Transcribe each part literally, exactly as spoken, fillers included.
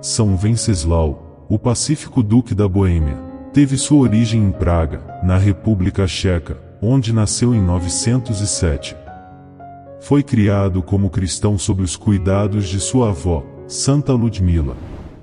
São Venceslau, o pacífico duque da Boêmia, teve sua origem em Praga, na República Checa, onde nasceu em novecentos e sete. Foi criado como cristão sob os cuidados de sua avó, Santa Ludmila.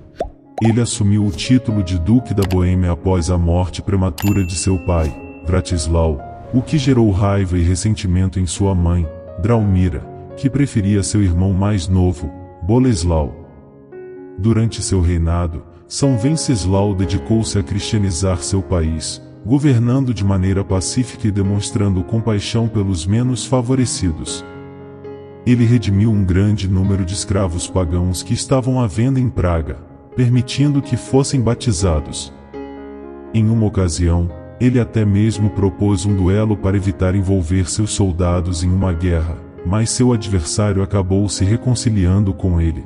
Ele assumiu o título de Duque da Boêmia após a morte prematura de seu pai, Vratislau, o que gerou raiva e ressentimento em sua mãe, Draumira, que preferia seu irmão mais novo, Boleslau. Durante seu reinado, São Venceslau dedicou-se a cristianizar seu país, governando de maneira pacífica e demonstrando compaixão pelos menos favorecidos. Ele redimiu um grande número de escravos pagãos que estavam à venda em Praga, permitindo que fossem batizados. Em uma ocasião, ele até mesmo propôs um duelo para evitar envolver seus soldados em uma guerra, mas seu adversário acabou se reconciliando com ele.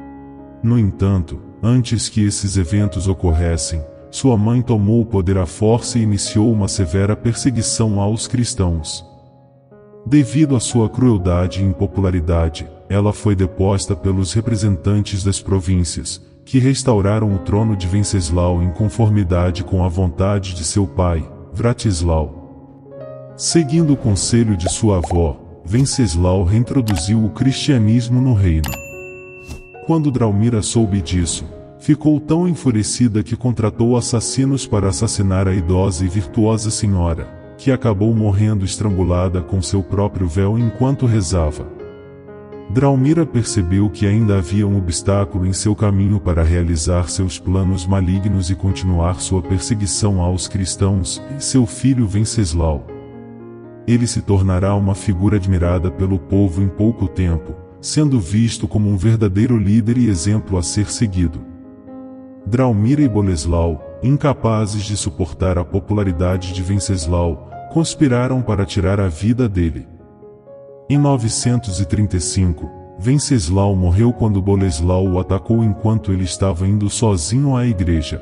No entanto, antes que esses eventos ocorressem, sua mãe tomou o poder à força e iniciou uma severa perseguição aos cristãos. Devido à sua crueldade e impopularidade, ela foi deposta pelos representantes das províncias, que restauraram o trono de Venceslau em conformidade com a vontade de seu pai, Vratislau. Seguindo o conselho de sua avó, Venceslau reintroduziu o cristianismo no reino. Quando Draumira soube disso, ficou tão enfurecida que contratou assassinos para assassinar a idosa e virtuosa senhora, que acabou morrendo estrangulada com seu próprio véu enquanto rezava. Draumira percebeu que ainda havia um obstáculo em seu caminho para realizar seus planos malignos e continuar sua perseguição aos cristãos, seu filho Venceslau. Ele se tornará uma figura admirada pelo povo em pouco tempo, sendo visto como um verdadeiro líder e exemplo a ser seguido. Draumira e Boleslau, incapazes de suportar a popularidade de Venceslau, conspiraram para tirar a vida dele. Em novecentos e trinta e cinco, Venceslau morreu quando Boleslau o atacou enquanto ele estava indo sozinho à igreja.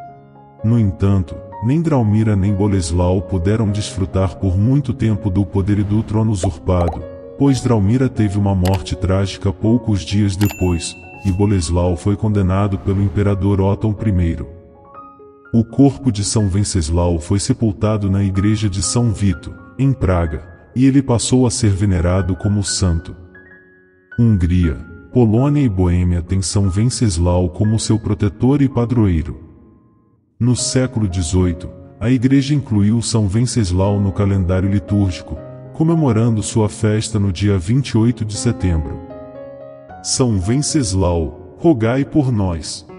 No entanto, nem Draumira nem Boleslau puderam desfrutar por muito tempo do poder e do trono usurpado, pois Draumira teve uma morte trágica poucos dias depois, e Boleslau foi condenado pelo imperador Otton I. O corpo de São Venceslau foi sepultado na igreja de São Vito, em Praga, e ele passou a ser venerado como santo. Hungria, Polônia e Boêmia têm São Venceslau como seu protetor e padroeiro. No século dezoito, a igreja incluiu São Venceslau no calendário litúrgico, comemorando sua festa no dia vinte e oito de setembro. São Venceslau, rogai por nós.